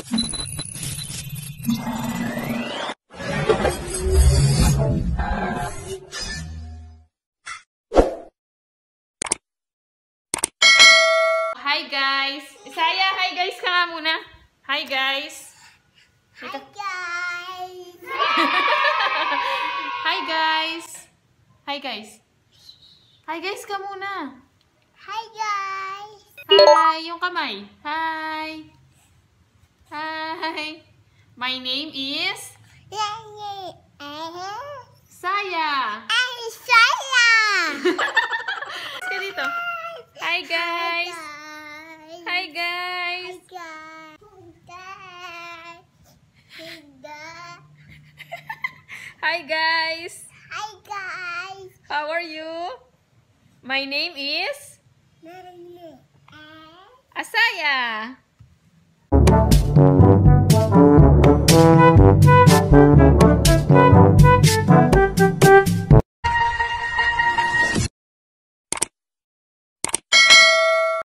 Hi guys! Isaya, hi guys ka nga muna. Hi guys! Hi guys! Hi guys! Hi guys! Hi guys ka muna. Hi guys! Hi! Yung kamay. Hi! Hi! My name is Saya. Saya! Ka dito. Hi guys! Hi guys! Hi guys! Hi guys! How are you? My name is Asaya.